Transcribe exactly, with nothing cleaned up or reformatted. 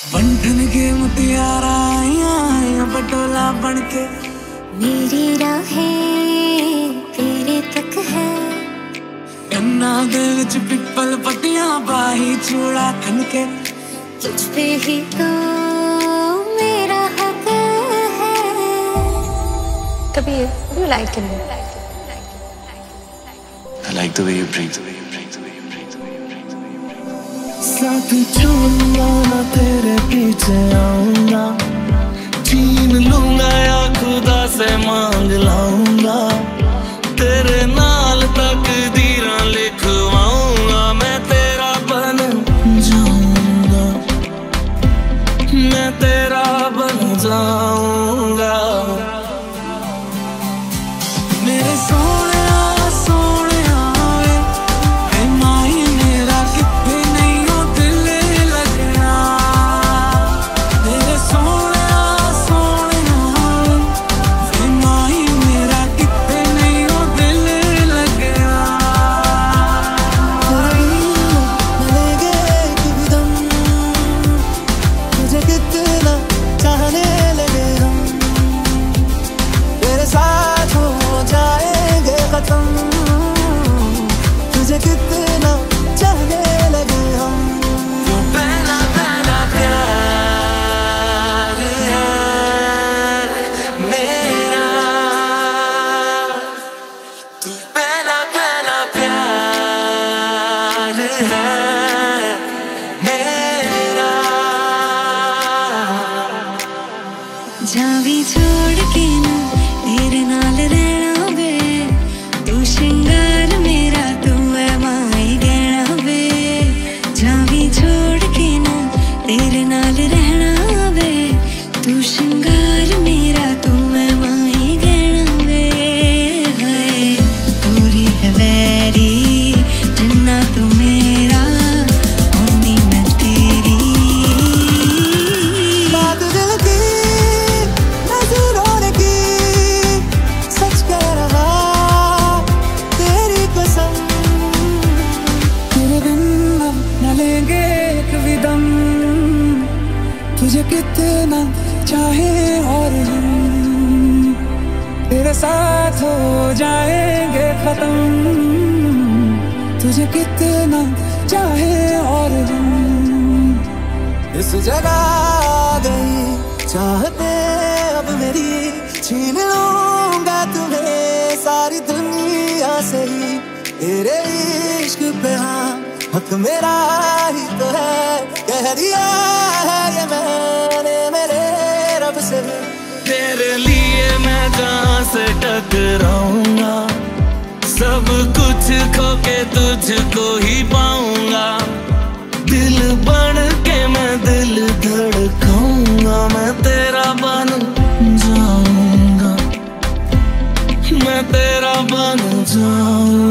बंधन के मुतियारा आया पटोला बन के। मेरी राहें तेरे तक है। कन्ना दे विच पिपल पटियां बाही चूड़ा खन के। तुझ पे ही तो मेरा हक है। Kabir, what do you like in me? I like the way you breathe. साथ छोड़ूंगा ना तेरे पीछे आऊंगा, छीन लूंगा या खुदा से मांग लाऊंगा, तेरे नाल तकदीरां लिखवाऊंगा, मैं तेरा बन जाऊंगा, मैं तेरा बन जाऊंगा। मेरे सोने जावी छोड़ के ना तेरे नाल रहना वे, तू श्रृंगार मेरा तू है माई गहना वे। जावी छोड़ के ना तेरे नाल रहना वे, तू श्रृंगार मेरा तू है माई गहना वे। हाय पूरी है वैरी जिन्ना तू मेरा होनी मैं तेरी। बात दिल की तुझे कितना चाहे और हम तेरे साथ हो जाएंगे खत्म, तुझे कितना चाहे और हम इस जगह आ गई चाहते अब मेरी, छीन लूंगा तुम्हें सारी दुनिया से ही, तेरे इश्क पे हाँ हक मेरा ही तो है, कह दिया है ये मैंने मेरे रब से। तेरे लिए मैं जहाँ से टकराऊंगा, सब कुछ खो के तुझको ही पाऊंगा, दिल बन के मैं दिल धड़काऊंगा, मैं तेरा बन जाऊंगा, मैं तेरा बन जाऊंगा।